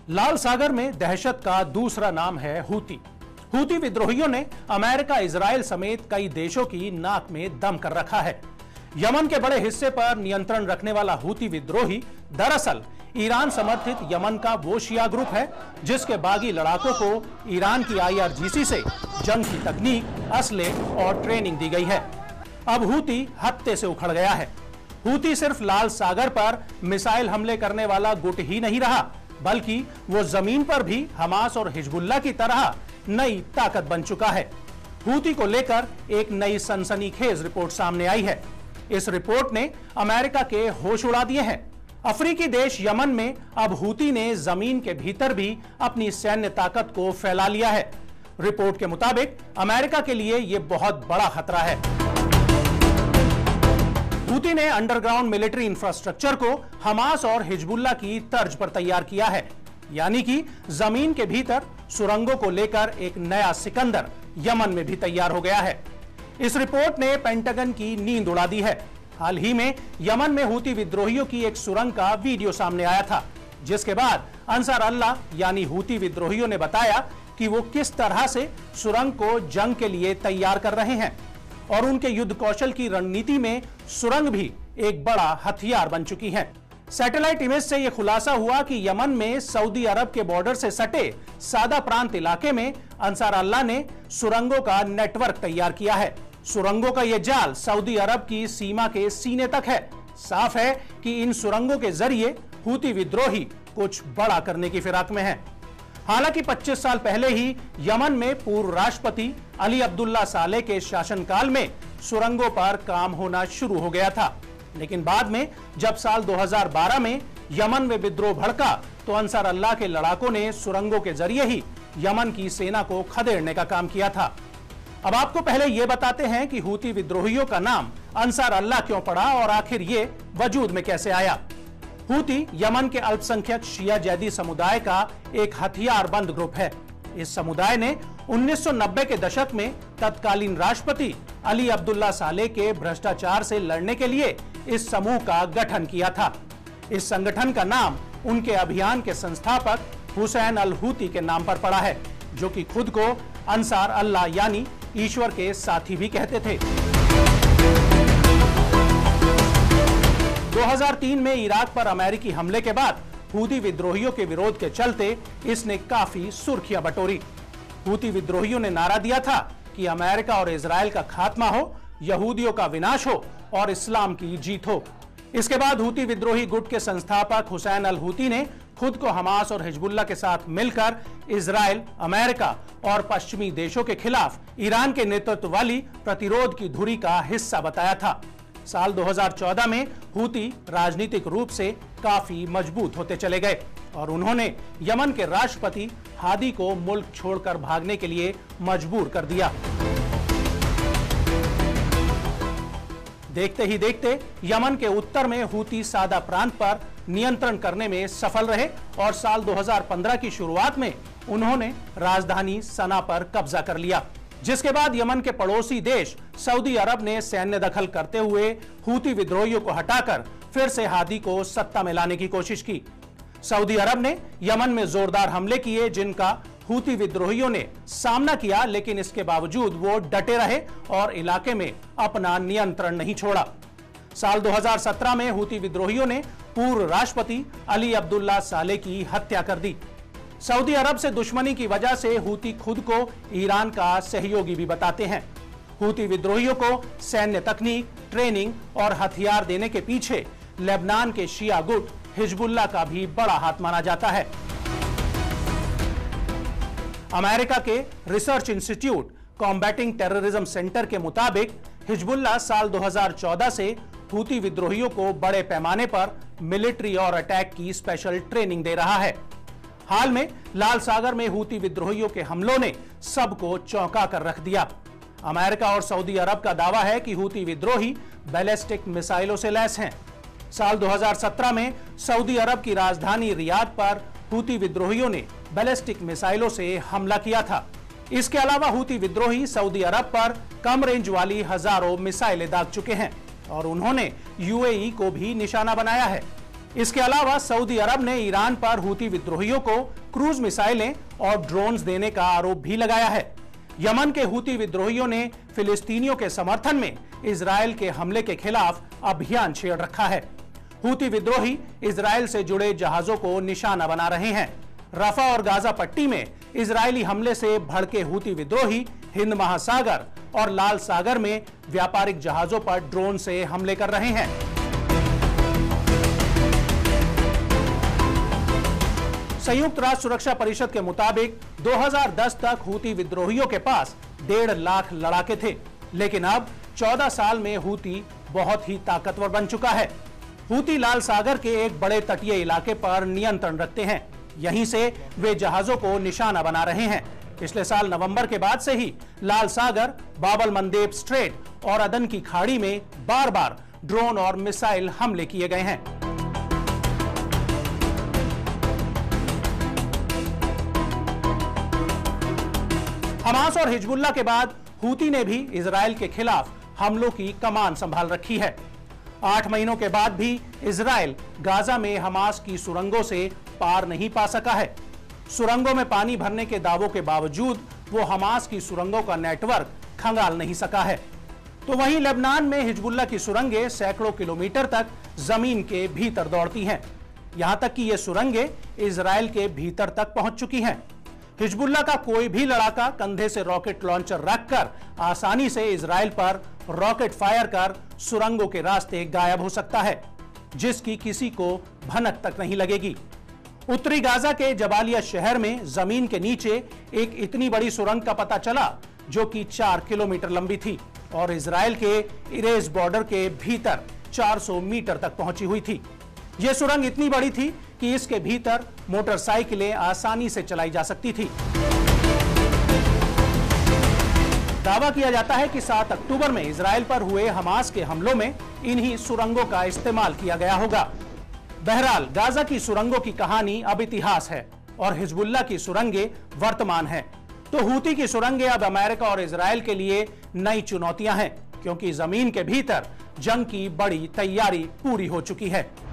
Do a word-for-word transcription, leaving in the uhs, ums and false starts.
लाल सागर में दहशत का दूसरा नाम है हूती। हूती विद्रोहियों ने अमेरिका, इजराइल समेत कई देशों की नाक में दम कर रखा है। यमन के बड़े हिस्से पर नियंत्रण रखने वाला हूती विद्रोही दरअसल ईरान समर्थित यमन का वो शिया ग्रुप है जिसके बागी लड़ाकों को ईरान की आई आर जी सी से जंग की तकनीक, असले और ट्रेनिंग दी गई है। अब हूती हत्ते से उखड़ गया है। हूती सिर्फ लाल सागर पर मिसाइल हमले करने वाला गुट ही नहीं रहा, बल्कि वो जमीन पर भी हमास और हिजबुल्लाह की तरह नई ताकत बन चुका है। हूती को लेकर एक नई सनसनीखेज रिपोर्ट सामने आई है। इस रिपोर्ट ने अमेरिका के होश उड़ा दिए हैं। अफ्रीकी देश यमन में अब हूती ने जमीन के भीतर भी अपनी सैन्य ताकत को फैला लिया है। रिपोर्ट के मुताबिक अमेरिका के लिए यह बहुत बड़ा खतरा है। हूती ने अंडरग्राउंड मिलिट्री इंफ्रास्ट्रक्चर को हमास और हिजबुल्लाह की तर्ज पर तैयार किया है, यानी कि जमीन के भीतर सुरंगों को लेकर एक नया सिकंदर यमन में भी तैयार हो गया है। इस रिपोर्ट ने पेंटागन की नींद उड़ा दी है। हाल ही में यमन में हूती विद्रोहियों की एक सुरंग का वीडियो सामने आया था, जिसके बाद अंसार अल्लाह यानी हूती विद्रोहियों ने बताया कि वो किस तरह से सुरंग को जंग के लिए तैयार कर रहे हैं और उनके युद्ध कौशल की रणनीति में सुरंग भी एक बड़ा हथियार बन चुकी है। सैटेलाइट इमेज से यह खुलासा हुआ कि यमन में सऊदी अरब के बॉर्डर से सटे सादा प्रांत इलाके में अंसार अल्लाह ने सुरंगों का नेटवर्क तैयार किया है। सुरंगों का यह जाल सऊदी अरब की सीमा के सीने तक है। साफ है कि इन सुरंगों के जरिए हूती विद्रोही कुछ बड़ा करने की फिराक में है। हालांकि पच्चीस साल पहले ही यमन में पूर्व राष्ट्रपति अली अब्दुल्ला सालेह के शासनकाल में सुरंगों पर काम होना शुरू हो गया था, लेकिन बाद में जब साल दो हज़ार बारह में यमन में विद्रोह भड़का तो अंसार अल्लाह के लड़ाकों ने सुरंगों के जरिए ही यमन की सेना को खदेड़ने का काम किया था। अब आपको पहले यह बताते हैं कि हूती विद्रोहियों का नाम अंसार अल्लाह क्यों पड़ा और आखिर ये वजूद में कैसे आया। हूती यमन के अल्पसंख्यक शिया जैदी समुदाय का एक हथियारबंद ग्रुप है। इस समुदाय ने उन्नीस सौ नब्बे के दशक में तत्कालीन राष्ट्रपति अली अब्दुल्ला सालेह के भ्रष्टाचार से लड़ने के लिए इस समूह का गठन किया था। इस संगठन का नाम उनके अभियान के संस्थापक हुसैन अल हूती के नाम पर पड़ा है, जो कि खुद को अंसार अल्लाह यानी ईश्वर के साथी भी कहते थे। दो हज़ार तीन में इराक पर अमेरिकी हमले के बाद हूती विद्रोहियों के विरोध के चलते इसने काफी सुर्खियां बटोरी। हूती विद्रोहियों ने नारा दिया था कि अमेरिका और इजराइल का खात्मा हो, यहूदियों का विनाश हो और इस्लाम की जीत हो। इसके बाद हूती विद्रोही गुट के संस्थापक हुसैन अल हूती ने खुद को हमास और हिजबुल्लाह के साथ मिलकर इजराइल, अमेरिका और पश्चिमी देशों के खिलाफ ईरान के नेतृत्व वाली प्रतिरोध की धुरी का हिस्सा बताया था। साल दो हज़ार चौदह में हूती राजनीतिक रूप से काफी मजबूत होते चले गए और उन्होंने यमन के राष्ट्रपति हादी को मुल्क छोड़कर भागने के लिए मजबूर कर दिया। देखते ही देखते यमन के उत्तर में हूती सादा प्रांत पर नियंत्रण करने में सफल रहे और साल दो हज़ार पंद्रह की शुरुआत में उन्होंने राजधानी सना पर कब्जा कर लिया, जिसके बाद यमन के पड़ोसी देश सऊदी अरब ने सैन्य दखल करते हुए हूती विद्रोहियों को हटाकर फिर से हादी को सत्ता में लाने की कोशिश की। सऊदी अरब ने यमन में जोरदार हमले किए जिनका हूती विद्रोहियों ने सामना किया, लेकिन इसके बावजूद वो डटे रहे और इलाके में अपना नियंत्रण नहीं छोड़ा। साल दो हज़ार सत्रह में हूती विद्रोहियों ने पूर्व राष्ट्रपति अली अब्दुल्ला सालेह की हत्या कर दी। सऊदी अरब से दुश्मनी की वजह से हूती खुद को ईरान का सहयोगी भी बताते हैं। हूती विद्रोहियों को सैन्य तकनीक, ट्रेनिंग और हथियार देने के पीछे लेबनान के शिया गुट हिजबुल्लाह का भी बड़ा हाथ माना जाता है। अमेरिका के research institute combating terrorism centre के मुताबिक हिजबुल्लाह साल दो हज़ार चौदह से हूती विद्रोहियों को बड़े पैमाने पर मिलिट्री और अटैक की स्पेशल ट्रेनिंग दे रहा है। हाल में लाल सागर में हूती विद्रोहियों के हमलों ने सबको चौंका कर रख दिया। अमेरिका और सऊदी अरब का दावा है कि हूती विद्रोही बैलिस्टिक मिसाइलों से लैस हैं। साल दो हज़ार सत्रह में सऊदी अरब की राजधानी रियाद पर हूती विद्रोहियों ने बैलिस्टिक मिसाइलों से हमला किया था। इसके अलावा हूती विद्रोही सऊदी अरब पर कम रेंज वाली हजारों मिसाइलें दाग चुके हैं और उन्होंने यूएई को भी निशाना बनाया है। इसके अलावा सऊदी अरब ने ईरान पर हूती विद्रोहियों को क्रूज मिसाइलें और ड्रोन्स देने का आरोप भी लगाया है। यमन के हूती विद्रोहियों ने फिलिस्तीनियों के समर्थन में इजरायल के हमले के खिलाफ अभियान छेड़ रखा है। हूती विद्रोही इजरायल से जुड़े जहाजों को निशाना बना रहे हैं। रफा और गाजा पट्टी में इजरायली हमले से भड़के हूती विद्रोही हिंद महासागर और लाल सागर में व्यापारिक जहाजों पर ड्रोन से हमले कर रहे हैं। संयुक्त राष्ट्र सुरक्षा परिषद के मुताबिक दो हज़ार दस तक हूती विद्रोहियों के पास डेढ़ लाख लड़ाके थे, लेकिन अब चौदह साल में हूती बहुत ही ताकतवर बन चुका है। हूती लाल सागर के एक बड़े तटीय इलाके पर नियंत्रण रखते हैं। यहीं से वे जहाजों को निशाना बना रहे हैं। पिछले साल नवंबर के बाद से ही लाल सागर, बाबल मंदेब स्ट्रेट और अदन की खाड़ी में बार बार ड्रोन और मिसाइल हमले किए गए हैं। हमास और हिजबुल्ला के बाद हूती ने भी इजरायल के खिलाफ हमलों की कमान संभाल रखी है। आठ महीनों के बाद भी इजरायल गाजा में हमास की सुरंगों से पार नहीं पा सका है। सुरंगों में पानी भरने के दावों के बावजूद वो हमास की सुरंगों का नेटवर्क खंगाल नहीं सका है। तो वहीं लेबनान में हिजबुल्ला की सुरंगें सैकड़ों किलोमीटर तक जमीन के भीतर दौड़ती हैं। यहां तक कि ये सुरंगें इजरायल के भीतर तक पहुंच चुकी हैं। हिजबुल्ला का कोई भी लड़ाका कंधे से रॉकेट लॉन्चर रखकर आसानी से इजरायल पर रॉकेट फायर कर सुरंगों के रास्ते गायब हो सकता है, जिसकी किसी को भनक तक नहीं लगेगी। उत्तरी गाजा के जबालिया शहर में जमीन के नीचे एक इतनी बड़ी सुरंग का पता चला जो कि चार किलोमीटर लंबी थी और इजरायल के इरेज बॉर्डर के भीतर चार सौ मीटर तक पहुंची हुई थी। यह सुरंग इतनी बड़ी थी कि इसके भीतर मोटरसाइकिलें आसानी से चलाई जा सकती थी। दावा किया जाता है कि सात अक्टूबर में इजरायल पर हुए हमास के हमलों में इन्हीं सुरंगों का इस्तेमाल किया गया होगा। बहरहाल गाजा की सुरंगों की कहानी अब इतिहास है और हिजबुल्ला की सुरंगें वर्तमान है। तो हूती की सुरंगें अब अमेरिका और इजरायल के लिए नई चुनौतियां हैं, क्योंकि जमीन के भीतर जंग की बड़ी तैयारी पूरी हो चुकी है।